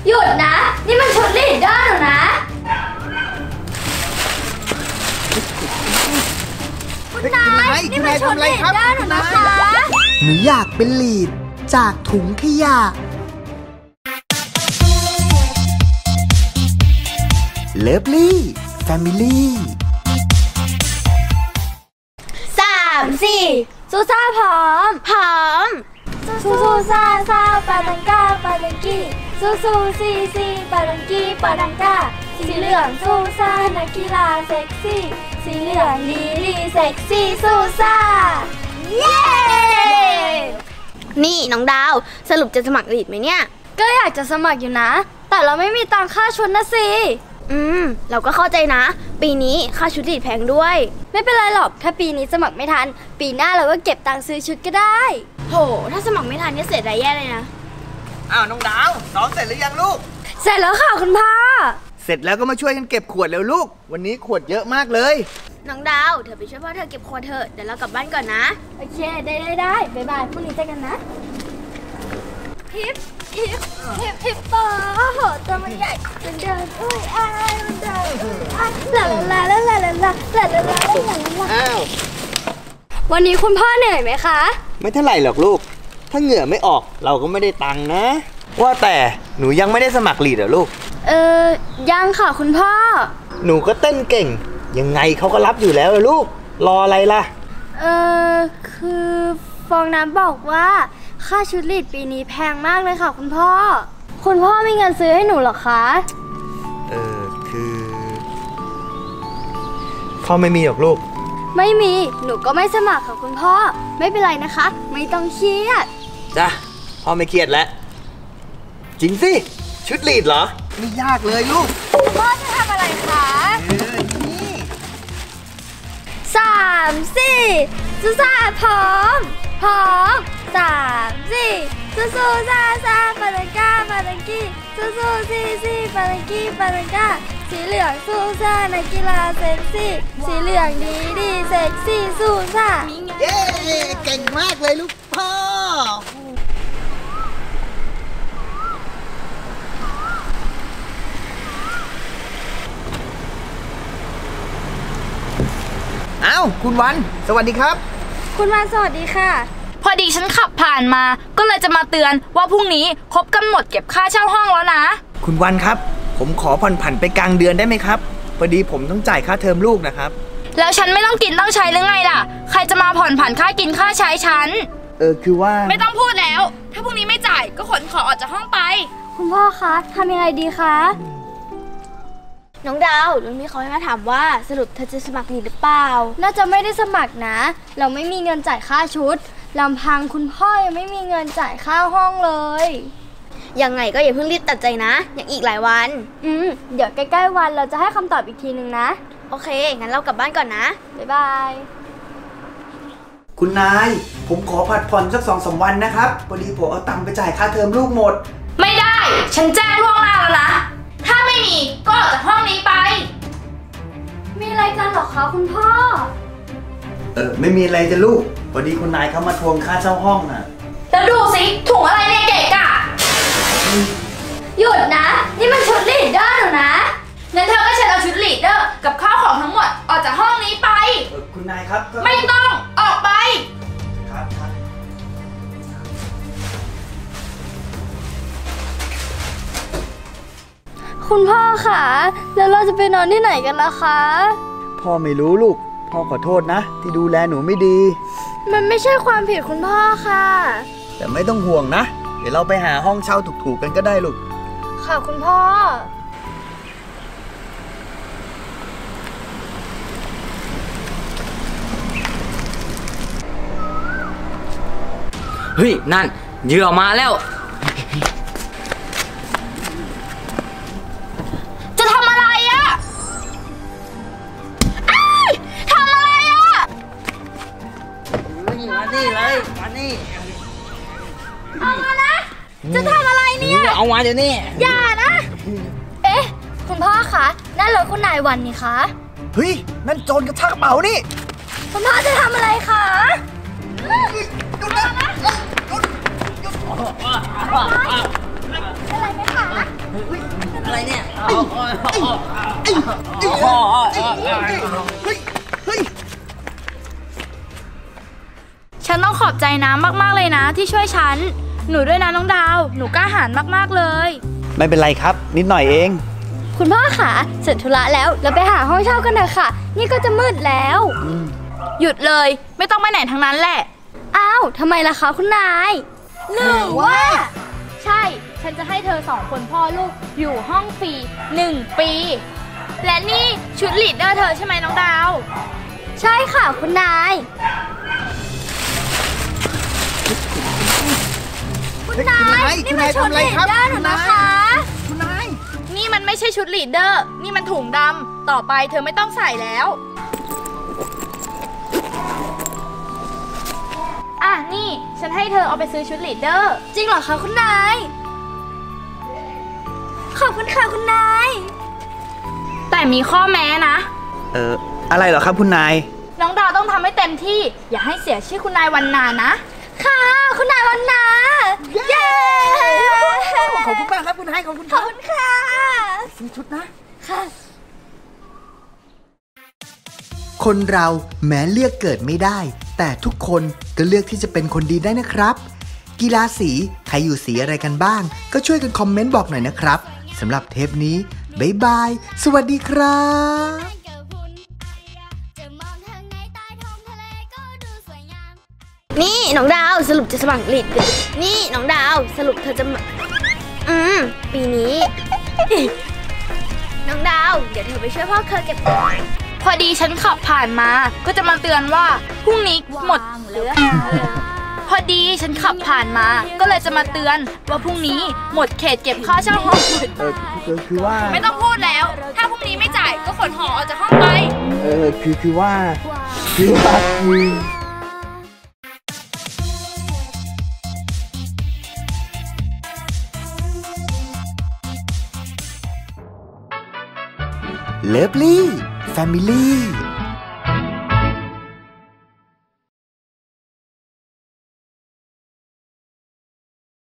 หยุดนะนี่มันชุดลีดเดอร์หนูนะคุณนายนี่มันชุดลีดเดอร์หนูนะคะหนูอยากเป็นลีดจากถุงขยะเลิฟลี่แฟมิลี่ 3-4ซูซ่าพร้อมซูซ่าปาตังก้าปาตังกี้ซูซีปาตังกี้ปาตังก้าสีเหลืองซูซ่านักกีฬาเซ็กซี่สีเหลืองลีเซ็กซี่ซูซ่าเย้นี่น้องดาวสรุปจะสมัครลีดไหมเนี่ยก็อยากจะสมัครอยู่นะแต่เราไม่มีตังค่าชุดนะสิเราก็เข้าใจนะปีนี้ค่าชุดลีดแพงด้วยไม่เป็นไรหรอกถ้าปีนี้สมัครไม่ทันปีหน้าเราก็เก็บตังค์ซื้อชุดก็ได้โหถ้าสมัครไม่ทันเนี่ยเสียดายแย่เลยนะน้องดาวซ้อมเสร็จหรือยังลูกเสร็จแล้วค่ะคุณพ่อเสร็จแล้วก็มาช่วยกันเก็บขวดแล้วลูกวันนี้ขวดเยอะมากเลยน้องดาวเธอไปช่วยพ่อเธอเก็บขวดเถอะเดี๋ยวเรากลับบ้านก่อนนะโอเคได้บ๊ายบายพรุ่งนี้เจอกันนะฮิปต่อโหตัวมันใหญ่มันเดินอุ้ยมันเดินลาวันนี้คุณพ่อเหนื่อยไหมคะไม่เท่าไหร่หรอกลูกถ้าเหงื่อไม่ออกเราก็ไม่ได้ตังค์นะว่าแต่หนูยังไม่ได้สมัครลีดเหรอลูกยังค่ะคุณพ่อหนูก็เต้นเก่งยังไงเขาก็รับอยู่แล้วลูกรออะไรล่ะคือฟองน้ำบอกว่าค่าชุดลีดปีนี้แพงมากเลยค่ะคุณพ่อมีเงินซื้อให้หนูหรอคะคือพ่อไม่มีหรอกลูกไม่มีหนูก็ไม่สมัครค่ะคุณพ่อไม่เป็นไรนะคะไม่ต้องเครียดจ้ะพ่อไม่เครียดแล้วจริงสิชุดลีดเหรอไม่ยากเลยลูกพ่อจะทำอะไรคะนี่ 3-4ซูซ่าพร้อม3-4ซูซ่าปาตังก้าปาตังกี้ซูซีปาตังกี้ปาตังก้าสีเหลืองซูซ่านักกีฬาเซ็กซี่สีเหลืองดีเซ็กซี่ซูซ่าเย้เก่งมากเลยลูกพ่อคุณวันสวัสดีครับคุณวันสวัสดีค่ะพอดีฉันขับผ่านมาก็เลยจะมาเตือนว่าพรุ่งนี้ครบกำหนดเก็บค่าเช่าห้องแล้วนะคุณวันครับผมขอผ่อนผันไปกลางเดือนได้ไหมครับพอดีผมต้องจ่ายค่าเทอมลูกนะครับแล้วฉันไม่ต้องกินต้องใช้หรือไงล่ะใครจะมาผ่อนผันค่ากินค่าใช้ฉันคือว่าไม่ต้องพูดแล้วถ้าพรุ่งนี้ไม่จ่ายก็ขนของออกจากห้องไปคุณพ่อคะทำยังไงดีคะน้องดาวลุงนี่เขาให้มาถามว่าสรุปเธอจะสมัครลีดหรือเปล่าน่าจะไม่ได้สมัครนะเราไม่มีเงินจ่ายค่าชุดลำพังคุณพ่อยังไม่มีเงินจ่ายค่าห้องเลยยังไงก็อย่าเพิ่งรีบตัดใจนะยังอีกหลายวันเดี๋ยวใกล้ๆวันเราจะให้คำตอบอีกทีนึงนะโอเคงั้นเรากลับบ้านก่อนนะบ๊ายบายคุณนายผมขอผัดผ่อนสัก2-3 วันนะครับพอดีผมเอาตังค์ไปจ่ายค่าเทอมลูกหมดไม่ได้ฉันแจ้งล่วงหน้าแล้วนะถ้าไม่มีก็ออกจากห้องนี้ไปมีอะไรกันหรอคะคุณพ่อไม่มีอะไรจะลูกพอดีคุณนายเขามาทวงค่าเช่าห้องน่ะแล้วดูสิถุงอะไรเนี่ยเกะกะหยุดนะนี่มันชุดลีดเดอร์หนูนะงั้นเธอก็เชิญเอาชุดลีดเดอร์กับข้าวของทั้งหมดออกจากห้องนี้ไปคุณนายครับไม่ต้องออกไปครับคุณพ่อคะแล้วเราจะไปนอนที่ไหนกันล่ะคะพ่อไม่รู้ลูกพ่อขอโทษนะที่ดูแลหนูไม่ดีมันไม่ใช่ความผิดคุณพ่อค่ะแต่ไม่ต้องห่วงนะเดี๋ยวเราไปหาห้องเช่าถูกๆกันก็ได้ลูกค่ะคุณพ่อเฮ้ยนั่นเหยื่อมาแล้วจะทำอะไรอะทำอะไรอะมานี่เลยมานี่เอามานะจะทำอะไรเนี่ยเอามาเดี๋ยวนี้อย่านะคุณพ่อคะนั่นรถคุณนายวันนี่คะเฮ้ยนั่นโจรกระชากกระเป๋านี่คุณพ่อจะทำอะไรคะดูนะอะไรไหมคะอะไรเนี่ยฉันต้องขอบใจน้ำมากๆเลยนะที่ช่วยฉัน หนูด้วยนะน้องดาว หนูกล้าหาญมากๆเลยไม่เป็นไรครับ นิดหน่อยเองคุณพ่อคะเสร็จธุระแล้วเราไปหาห้องเช่ากันเถอะค่ะ นี่ก็จะมืดแล้วหยุดเลยไม่ต้องไปไหนทั้งนั้นแหละอ้าวทำไมล่ะคะคุณนายหรือว่าใช่ ฉันจะให้เธอ2 คนพ่อลูกอยู่ห้องฟรี1 ปี และนี่ชุดลีดเดอร์เธอใช่ไหมน้องดาวใช่ค่ะคุณนายคุณนายนี่มันชุดลีดเดอร์หนูนะคะคุณนายนี่มันไม่ใช่ชุดลีดเดอร์ นี่มันถุงดำ ต่อไปเธอไม่ต้องใส่แล้ว อ่ะ นี่ฉันให้เธอเอาไปซื้อชุดลีดเดอร์จริงเหรอคะคุณนายขอบคุณค่ะคุณนายแต่มีข้อแม้นะอะไรเหรอครับคุณนายน้องดาวต้องทำให้เต็มที่ อย่าให้เสียชื่อคุณนายวันนานะค่ะคุณนายวันนาเย้ขอบคุณมากครับคุณนายขอบคุณขอบคุณค่ะซื้อชุดนะค่ะคนเราแม้เลือกเกิดไม่ได้ แต่ทุกคนก็เลือกที่จะเป็นคนดีได้นะครับ กีฬาสีใครอยู่สีอะไรกันบ้าง ก็ช่วยกันคอมเมนต์บอกหน่อยนะครับสำหรับเทปนี้บ๊ายบาย สวัสดีครับนี่น้องดาวสรุปจะสมัครลีดเดอร์นี่น้องดาวสรุปเธอจะมาปีนี้ น้องดาวเดี๋ยวเธอไปช่วยพ่อเคอเก็บพอดีฉันขับผ่านมา ก็จะมาเตือนว่าพรุ่งนี้หมดพอดีฉันขับผ่านมา ก็เลยจะมาเตือนว่าพรุ่งนี้หมดเขตเก็บค่าเช่าห้องคือว่าไม่ต้องพูดแล้ว ถ้าพรุ่งนี้ไม่จ่ายก็ขนหอออกจากห้องไปคือว่าเลิฟลี่แฟมิลี่